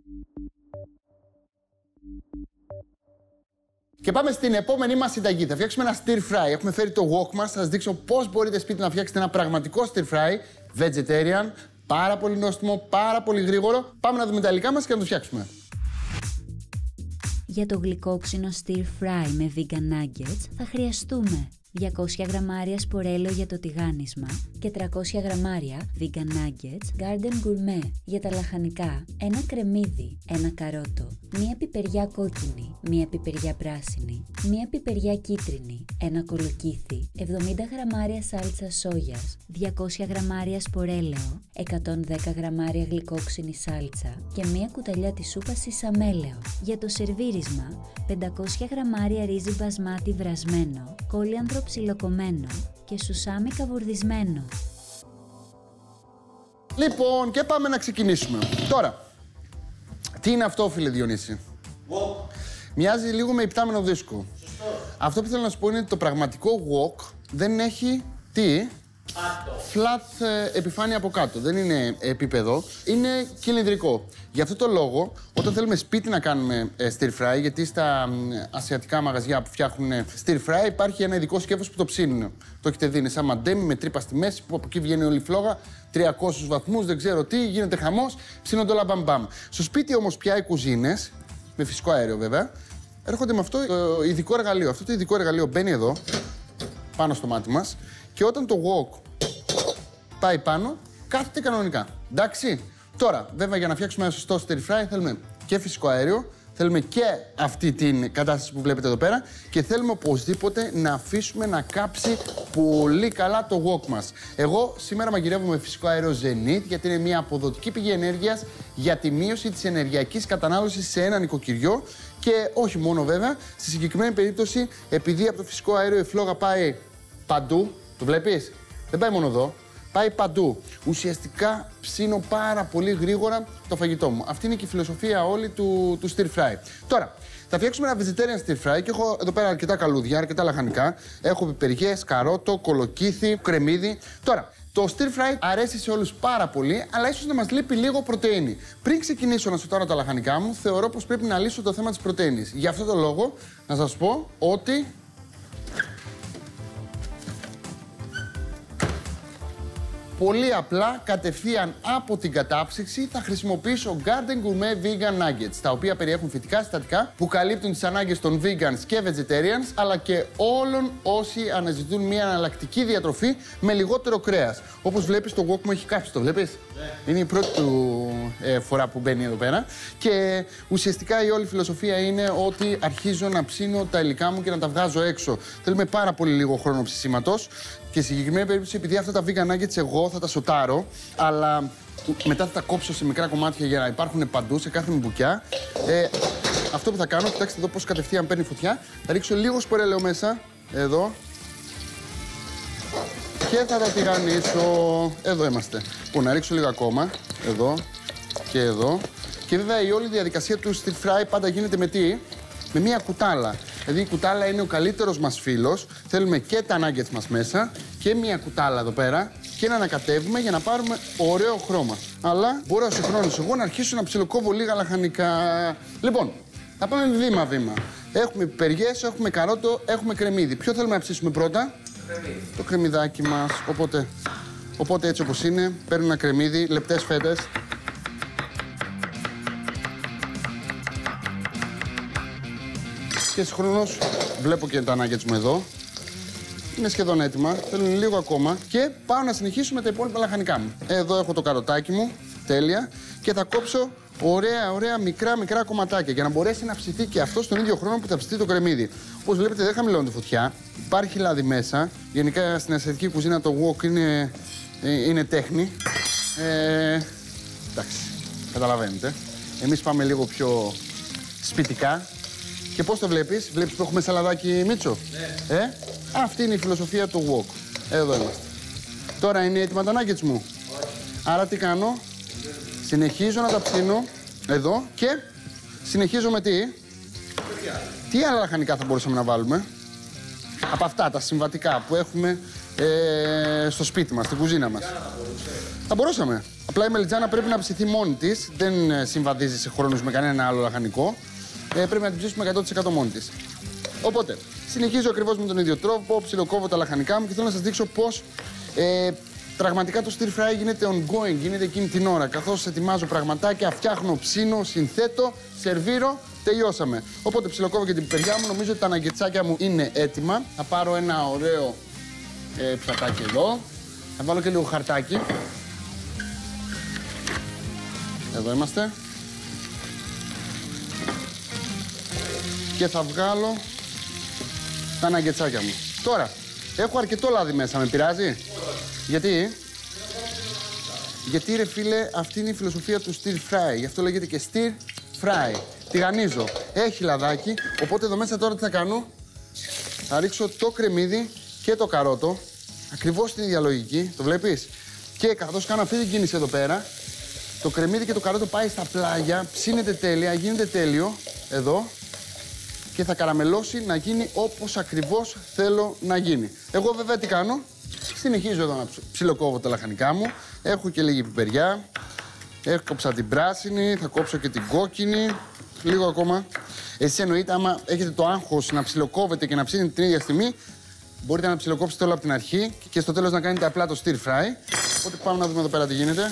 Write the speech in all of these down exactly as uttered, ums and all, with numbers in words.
Και πάμε στην επόμενη μας συνταγή. Θα φτιάξουμε ένα stir fry. Έχουμε φέρει το wok μας. Θα σας δείξω πώς μπορείτε σπίτι να φτιάξετε ένα πραγματικό stir fry. Vegetarian. Πάρα πολύ νόστιμο, πάρα πολύ γρήγορο. Πάμε να δούμε τα υλικά μας και να το φτιάξουμε. Για το γλυκόξινο stir fry με vegan nuggets θα χρειαστούμε διακόσια γραμμάρια σπορέλαιο για το τηγάνισμα και τριακόσια γραμμάρια vegan nuggets Garden Gourmet. Για τα λαχανικά, ένα κρεμμύδι, ένα καρότο, μία πιπεριά κόκκινη, μία πιπεριά πράσινη, μία πιπεριά κίτρινη, ένα κολοκύθι, εβδομήντα γραμμάρια σάλτσα σόγιας, διακόσια γραμμάρια σπορέλαιο, εκατόν δέκα γραμμάρια γλυκόξινη σάλτσα και μία κουταλιά της σούπας σισαμέλαιο. Για το σερβίρισμα, πεντακόσια γραμμάρια ρύζι μπασμάτι βρασμένο, κόλιανδρο ψιλοκομμένο και σουσάμι καβουρδισμένο. Λοιπόν, και πάμε να ξεκινήσουμε. Τώρα, τι είναι αυτό, φίλε Διονύση? Wok. Μοιάζει λίγο με υπτάμενο δίσκο. Σωστό. Αυτό που θέλω να σου πω είναι ότι το πραγματικό wok δεν έχει τι? Άτο. Flat ε, επιφάνεια από κάτω. Δεν είναι επίπεδο, είναι κυλινδρικό. Γι' αυτό το λόγο, όταν θέλουμε σπίτι να κάνουμε ε, stir fry, γιατί στα ε, ασιατικά μαγαζιά που φτιάχνουν ε, stir fry υπάρχει ένα ειδικό σκεύος που το ψήνουν. Το έχετε δει, είναι σαν μαντέμι με τρύπα στη μέση, που από εκεί βγαίνει όλη η φλόγα, τριακόσιους βαθμούς, δεν ξέρω τι, γίνεται χαμός, ψήνονται όλα μπαμ μπαμ. Στο σπίτι όμως πια οι κουζίνες, με φυσικό αέριο βέβαια, έρχονται με αυτό το ειδικό εργαλείο. Αυτό το ειδικό εργαλείο μπαίνει εδώ, πάνω στο μάτι μας, και όταν το wok πάει πάνω, κάθεται κανονικά. Εντάξει. Τώρα, βέβαια, για να φτιάξουμε ένα σωστό stir fry θέλουμε και φυσικό αέριο, θέλουμε και αυτή την κατάσταση που βλέπετε εδώ πέρα και θέλουμε οπωσδήποτε να αφήσουμε να κάψει πολύ καλά το wok μας. Εγώ σήμερα μαγειρεύω με φυσικό αέριο Zenith, γιατί είναι μια αποδοτική πηγή ενέργειας για τη μείωση της ενεργειακής κατανάλωσης σε ένα νοικοκυριό και όχι μόνο βέβαια, στη συγκεκριμένη περίπτωση, επειδή από το φυσικό αέριο η φλόγα πάει παντού, το βλέπεις, δεν πάει μόνο εδώ. Πάει παντού. Ουσιαστικά ψήνω πάρα πολύ γρήγορα το φαγητό μου. Αυτή είναι και η φιλοσοφία όλη του, του stir fry. Τώρα, θα φτιάξουμε ένα vegetarian stir fry και έχω εδώ πέρα αρκετά καλούδια, αρκετά λαχανικά. Έχω πιπεριές, καρότο, κολοκύθι, κρεμμύδι. Τώρα, το stir fry αρέσει σε όλους πάρα πολύ, αλλά ίσως να μας λείπει λίγο πρωτεΐνη. Πριν ξεκινήσω να σοτάρω τα λαχανικά μου, θεωρώ πως πρέπει να λύσω το θέμα της πρωτεΐνης. Γι' αυτό το λόγο, να σας πω ότι πολύ απλά, κατευθείαν από την κατάψυξη, θα χρησιμοποιήσω Garden Gourmet Vegan Nuggets, τα οποία περιέχουν φυτικά συστατικά που καλύπτουν τις ανάγκες των vegans και vegetarians, αλλά και όλων όσοι αναζητούν μια εναλλακτική διατροφή με λιγότερο κρέας. Όπως βλέπεις, το wok μου έχει κάψει, το βλέπεις? Yeah. Είναι η πρώτη του ε, φορά που μπαίνει εδώ πέρα. Και ουσιαστικά η όλη φιλοσοφία είναι ότι αρχίζω να ψήνω τα υλικά μου και να τα βγάζω έξω. Θέλουμε πάρα πολύ λίγο χρόνο ψησίματος. Και στη συγκεκριμένη περίπτωση, επειδή αυτά τα vegan nuggets εγώ θα τα σοτάρω, αλλά μετά θα τα κόψω σε μικρά κομμάτια για να υπάρχουν παντού, σε κάθε μπουκιά. Ε, αυτό που θα κάνω, κοιτάξτε εδώ πώς κατευθείαν παίρνει φωτιά. Θα ρίξω λίγο σπορέλαιο μέσα, εδώ. Και θα τα τηγανίσω. Εδώ είμαστε. Που να ρίξω λίγο ακόμα, εδώ και εδώ. Και βέβαια η όλη διαδικασία του stir fry πάντα γίνεται με τι? Με μία κουτάλα. Δηλαδή η κουτάλα είναι ο καλύτερος μας φίλος. Θέλουμε και τα nuggets μας μέσα και μία κουτάλα εδώ πέρα και να ανακατεύουμε για να πάρουμε ωραίο χρώμα. Αλλά μπορώ συγχρόνως εγώ να αρχίσω να ψιλοκόβω λίγα λαχανικά. Λοιπόν, θα πάμε βήμα-βήμα. Έχουμε πιπεριές, έχουμε καρότο, έχουμε κρεμμύδι. Ποιο θέλουμε να ψήσουμε πρώτα? Κρεμμύδι. Το κρεμμυδάκι μας. Οπότε, οπότε έτσι όπως είναι, παίρνω ένα κρεμμύδι, λεπτές φέτες. Και συγχρόνως βλέπω και τα nuggets μου εδώ. Είναι σχεδόν έτοιμα, θέλουν λίγο ακόμα και πάω να συνεχίσουμε τα υπόλοιπα λαχανικά μου. Εδώ έχω το καροτάκι μου, τέλεια, και θα κόψω ωραία, ωραία, μικρά, μικρά κομματάκια για να μπορέσει να ψηθεί και αυτό στον ίδιο χρόνο που θα ψηθεί το κρεμμύδι. Όπως βλέπετε, δεν χαμηλώνω τη φωτιά, υπάρχει λάδι μέσα. Γενικά στην ασιατική κουζίνα το wok είναι, είναι τέχνη. Ε, εντάξει, καταλαβαίνετε. Εμείς πάμε λίγο πιο σπιτικά. Και πώς το βλέπεις, βλέπεις που έχουμε σαλαδάκι Μίτσο. Ναι. Ε? Αυτή είναι η φιλοσοφία του wok. Εδώ είμαστε. Τώρα είναι έτοιμα τα nuggets μου. Όχι. Άρα τι κάνω? Συνεχίζω να τα ψήνω εδώ και συνεχίζω με τι? Τι άλλα λαχανικά θα μπορούσαμε να βάλουμε? Από αυτά τα συμβατικά που έχουμε ε, στο σπίτι μας, στην κουζίνα μας. Θα μπορούσαμε. Απλά η μελιτζάνα πρέπει να ψηθεί μόνη της. Δεν συμβαδίζει σε χρόνους με κανένα άλλο λαχανικό. Ε, πρέπει να την ψήσουμε εκατό τοις εκατό μόνη της. Οπότε, συνεχίζω ακριβώς με τον ίδιο τρόπο. Ψιλοκόβω τα λαχανικά μου και θέλω να σας δείξω πώς ε, πραγματικά το stir fry γίνεται ongoing, γίνεται εκείνη την ώρα. Καθώς ετοιμάζω πραγματάκια, φτιάχνω, ψήνω, συνθέτω, σερβίρω. Τελειώσαμε. Οπότε ψιλοκόβω και την πιπεριά μου. Νομίζω ότι τα ναγκετσάκια μου είναι έτοιμα. Θα πάρω ένα ωραίο ε, πιατάκι εδώ. Θα βάλω και λίγο χαρτάκι. Εδώ είμαστε. Και θα βγάλω τα ναγκετσάκια μου. Τώρα, έχω αρκετό λάδι μέσα. Με πειράζει? Γιατί? Γιατί ρε φίλε, αυτή είναι η φιλοσοφία του stir fry. Γι' αυτό λέγεται και stir fry. Τηγανίζω. Έχει λαδάκι, οπότε εδώ μέσα τώρα τι θα κάνω? Θα ρίξω το κρεμμύδι και το καρότο. Ακριβώς στην ίδια λογική, το βλέπεις? Και καθώς κάνω αυτή την κίνηση εδώ πέρα, το κρεμμύδι και το καρότο πάει στα πλάγια, ψήνεται τέλεια, γίνεται τέλειο, εδώ. Και θα καραμελώσει να γίνει όπως ακριβώς θέλω να γίνει. Εγώ βέβαια τι κάνω? Συνεχίζω εδώ να ψιλοκόβω τα λαχανικά μου. Έχω και λίγη πιπεριά. Έκοψα την πράσινη, θα κόψω και την κόκκινη. Λίγο ακόμα. Εσείς εννοείται, άμα έχετε το άγχος να ψιλοκόβετε και να ψήνετε την ίδια στιγμή, μπορείτε να ψιλοκόψετε όλο από την αρχή και στο τέλος να κάνετε απλά το stir fry. Οπότε πάμε να δούμε εδώ πέρα τι γίνεται.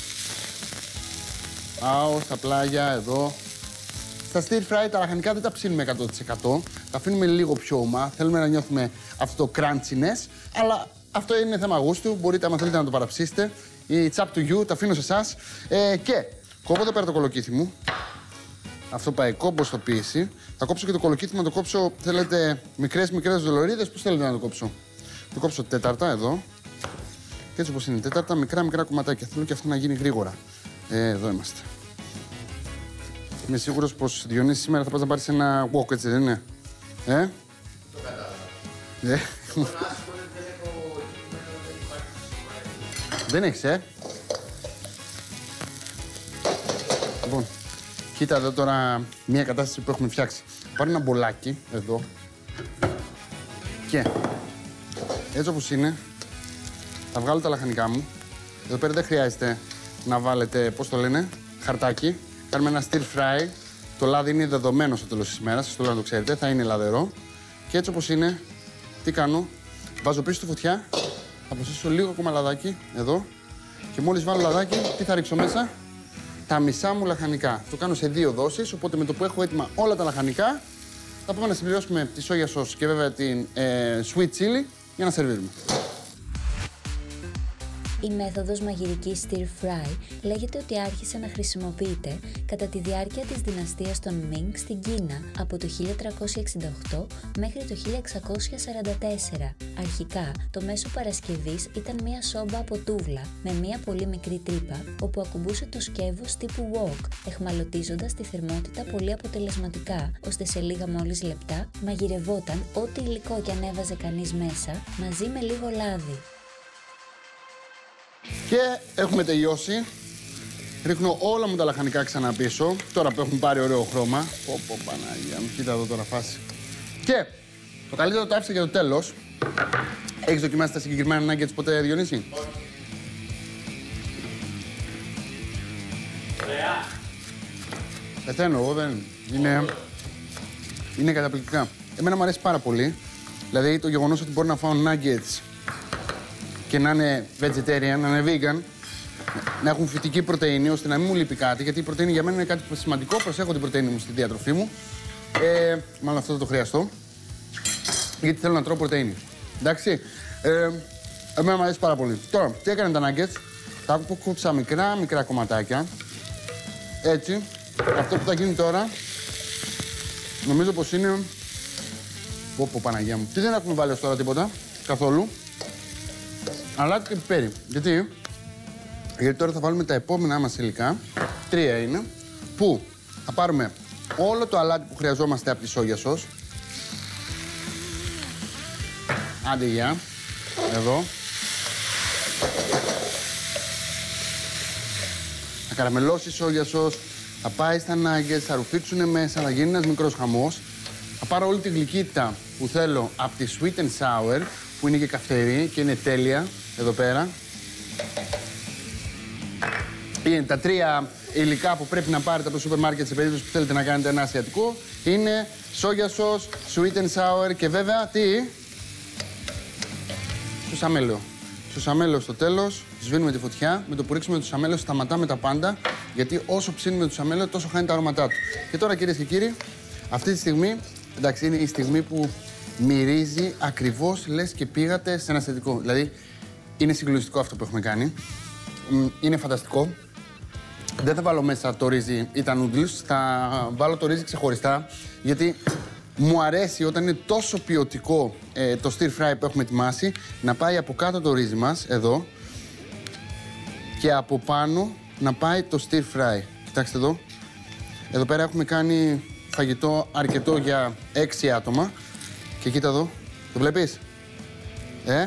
Πάω στα πλάγια, εδώ. Στα stir fry τα λαχανικά δεν τα ψήνουμε εκατό τοις εκατό. Τα αφήνουμε λίγο πιο ομά. Θέλουμε να νιώθουμε αυτό το crunchiness. Αλλά αυτό είναι θέμα γούστου. Μπορείτε, άμα θέλετε, να το παραψήσετε. It's up to you, τα αφήνω σε εσάς. Ε, και κόβω εδώ πέρα το κολοκύθι μου. Αυτό πάει κομποστοποίηση. Θα κόψω και το κολοκύθι, να το κόψω. Θέλετε μικρές μικρές δολορίδες, πώς θέλετε να το κόψω? Το κόψω τέταρτα εδώ. Και έτσι όπως είναι τέταρτα, μικρά μικρά κομματάκια. Θέλω και αυτό να γίνει γρήγορα. Ε, εδώ είμαστε. Είμαι σίγουρος πως, Διονύση, σήμερα θα πας να πάρεις ένα walk, έτσι δεν είναι? Ε? Το κατάλαβα. Ε? Δεν έχεις, ε? Λοιπόν, κοίτα εδώ τώρα μια κατάσταση που έχουμε φτιάξει. Πάρω ένα μπολάκι, εδώ. Και έτσι όπως είναι, θα βγάλω τα λαχανικά μου. Εδώ πέρα δεν χρειάζεται να βάλετε, πώς το λένε, χαρτάκι. Κάνουμε ένα stir fry. Το λάδι είναι δεδομένο στο τέλος της ημέρας, σας το λέω να το ξέρετε, θα είναι λαδερό. Και έτσι όπως είναι, τι κάνω? Βάζω πίσω στη φωτιά, θα προσθέσω λίγο ακόμα λαδάκι, εδώ. Και μόλις βάλω λαδάκι, τι θα ρίξω μέσα? Τα μισά μου λαχανικά. Το κάνω σε δύο δόσεις, οπότε με το που έχω έτοιμα όλα τα λαχανικά, θα πάμε να συμπληρώσουμε τη soya sauce και βέβαια την ε, sweet chili για να σερβίρουμε. Η μέθοδος μαγειρικής stir fry λέγεται ότι άρχισε να χρησιμοποιείται κατά τη διάρκεια της δυναστείας των Ming στην Κίνα από το χίλια τριακόσια εξήντα οκτώ μέχρι το χίλια εξακόσια σαράντα τέσσερα. Αρχικά, το μέσο παρασκευής ήταν μία σόμπα από τούβλα με μία πολύ μικρή τρύπα όπου ακουμπούσε το σκεύος τύπου wok, εχμαλωτίζοντας τη θερμότητα πολύ αποτελεσματικά, ώστε σε λίγα μόλις λεπτά μαγειρευόταν ό,τι υλικό κι ανέβαζε κανείς μέσα μαζί με λίγο λάδι. Και έχουμε τελειώσει. Ρίχνω όλα μου τα λαχανικά ξανά πίσω. Τώρα που έχουν πάρει ωραίο χρώμα. Πω πω Παναγία μου, κοίτα εδώ τώρα φάση. Και το καλύτερο το άφησα για το τέλος. Έχεις δοκιμάσει τα συγκεκριμένα nuggets ποτέ, Διονύση? Όχι. Ωραία. Πεθαίνω εγώ, δεν. Είναι... είναι καταπληκτικά. Εμένα μου αρέσει πάρα πολύ. Δηλαδή το γεγονός ότι μπορώ να φάω nuggets και να είναι vegetarian, να είναι vegan, να έχουν φυτική πρωτεΐνη, ώστε να μην μου λείπει κάτι, γιατί η πρωτεΐνη για μένα είναι κάτι σημαντικό. Προσέχω την πρωτεΐνη μου στη διατροφή μου. Ε, μάλλον αυτό θα το χρειαστώ, γιατί θέλω να τρώω πρωτεΐνη. Εντάξει, ε, εμένα μου αρέσει πάρα πολύ. Τώρα, τι έκανε τα nuggets? Τα κόψα μικρά, μικρά κομματάκια. Έτσι, αυτό που θα γίνει τώρα, νομίζω πως είναι... Πω πω Παναγία μου. Τι δεν έχουμε βάλει ως τώρα τίποτα, καθόλου. Αλάτι και πιπέρι. Γιατί? Γιατί τώρα θα βάλουμε τα επόμενά μας υλικά. Τρία είναι. Που θα πάρουμε όλο το αλάτι που χρειαζόμαστε από τη soya sauce. Άντε γεια. Εδώ. Θα καραμελώσει η soya sauce. Θα πάει στα nuggets, θα ρουφήξουνε μέσα, θα γίνει ένας μικρός χαμός. Θα πάρω όλη τη γλυκύτητα που θέλω από τη sweet and sour, που είναι και καυτερή και είναι τέλεια εδώ πέρα. Είναι τα τρία υλικά που πρέπει να πάρετε από το σούπερ μάρκετ σε περίπτωση που θέλετε να κάνετε ένα ασιατικό. Είναι soya sauce, sweet and sour και βέβαια τι? Σουσαμέλαιο. Σουσαμέλαιο στο τέλος, σβήνουμε τη φωτιά. Με το που ρίξουμε το σουσαμέλαιο σταματάμε τα πάντα. Γιατί όσο ψήνουμε το σουσαμέλαιο, τόσο χάνει τα αρώματά του. Και τώρα, κυρίες και κύριοι, αυτή τη στιγμή, εντάξει, είναι η στιγμή που μυρίζει ακριβώς λες και πήγατε σε ένα ασιατικό. Δηλαδή, είναι συγκλονιστικό αυτό που έχουμε κάνει. Είναι φανταστικό. Δεν θα βάλω μέσα το ρύζι ή τα noodles, θα βάλω το ρύζι ξεχωριστά, γιατί μου αρέσει όταν είναι τόσο ποιοτικό ε, το stir fry που έχουμε ετοιμάσει, να πάει από κάτω το ρύζι μας, εδώ, και από πάνω να πάει το stir fry. Κοιτάξτε εδώ. Εδώ πέρα έχουμε κάνει φαγητό αρκετό για έξι άτομα. Και κοίτα εδώ. Το βλέπεις? Ε?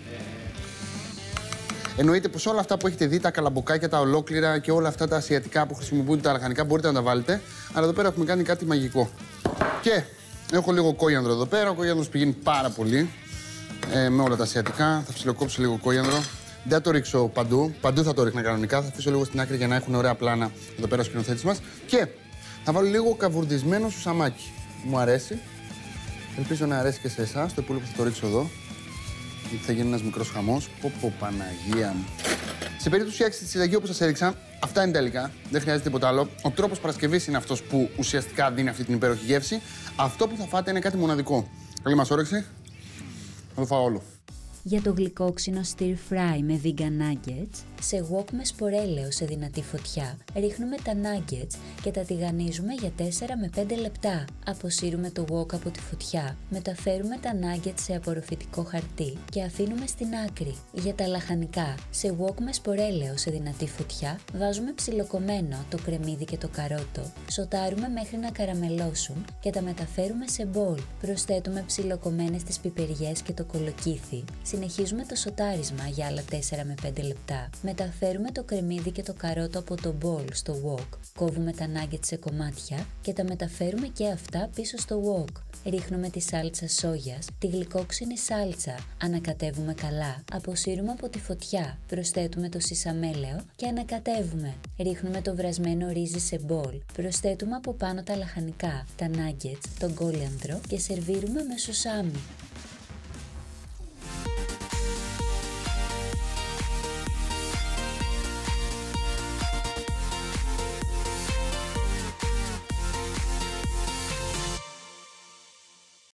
Εννοείται πως όλα αυτά που έχετε δει, τα καλαμποκάκια, τα ολόκληρα και όλα αυτά τα ασιατικά που χρησιμοποιούνται, τα λαχανικά, μπορείτε να τα βάλετε. Αλλά εδώ πέρα έχουμε κάνει κάτι μαγικό. Και έχω λίγο κόριανδρο εδώ πέρα. Ο κόριανδρος πηγαίνει πάρα πολύ ε, με όλα τα ασιατικά. Θα ψιλοκόψω λίγο κόριανδρο. Δεν θα το ρίξω παντού. Παντού θα το ρίχνα κανονικά. Θα αφήσω λίγο στην άκρη για να έχουν ωραία πλάνα εδώ πέρα ο σκηνοθέτης μας. Και θα βάλω λίγο καβουρδισμένο σουσαμάκι. Μου αρέσει. Ελπίζω να αρέσει και σε εσάς. Το υπόλοιπο θα το ρίξω εδώ. Γιατί θα γίνει ένας μικρός χαμός. Πω πω, Παναγία μου. Σε περίπτωση φτιάξεις τη συνταγή όπως σας έδειξα, αυτά είναι τα υλικά. Δεν χρειάζεται τίποτα άλλο. Ο τρόπος παρασκευής είναι αυτός που ουσιαστικά δίνει αυτή την υπέροχη γεύση. Αυτό που θα φάτε είναι κάτι μοναδικό. Καλή μας όρεξη. Θα το φάω όλο. Για το γλυκόξινο stir fry με vegan nuggets, σε wok με σπορέλαιο σε δυνατή φωτιά, ρίχνουμε τα nuggets και τα τηγανίζουμε για τέσσερα με πέντε λεπτά. Αποσύρουμε το wok από τη φωτιά, μεταφέρουμε τα nuggets σε απορροφητικό χαρτί και αφήνουμε στην άκρη. Για τα λαχανικά, σε wok με σπορέλαιο σε δυνατή φωτιά, βάζουμε ψιλοκομμένο το κρεμμύδι και το καρότο, σοτάρουμε μέχρι να καραμελώσουν και τα μεταφέρουμε σε μπολ. Προσθέτουμε ψιλοκομμένες τις πιπεριές και το κολοκύθι. Συνεχίζουμε το σοτάρισμα για άλλα τέσσερα με πέντε λεπτά. Μεταφέρουμε το κρεμμύδι και το καρότο από το μπολ στο wok. Κόβουμε τα nuggets σε κομμάτια και τα μεταφέρουμε και αυτά πίσω στο wok. Ρίχνουμε τη σάλτσα σόγιας, τη γλυκόξινη σάλτσα, ανακατεύουμε καλά, αποσύρουμε από τη φωτιά, προσθέτουμε το σισαμέλαιο και ανακατεύουμε. Ρίχνουμε το βρασμένο ρύζι σε μπολ, προσθέτουμε από πάνω τα λαχανικά, τα nuggets, τον κόλιανδρο και σερβίρουμε με σουσάμι.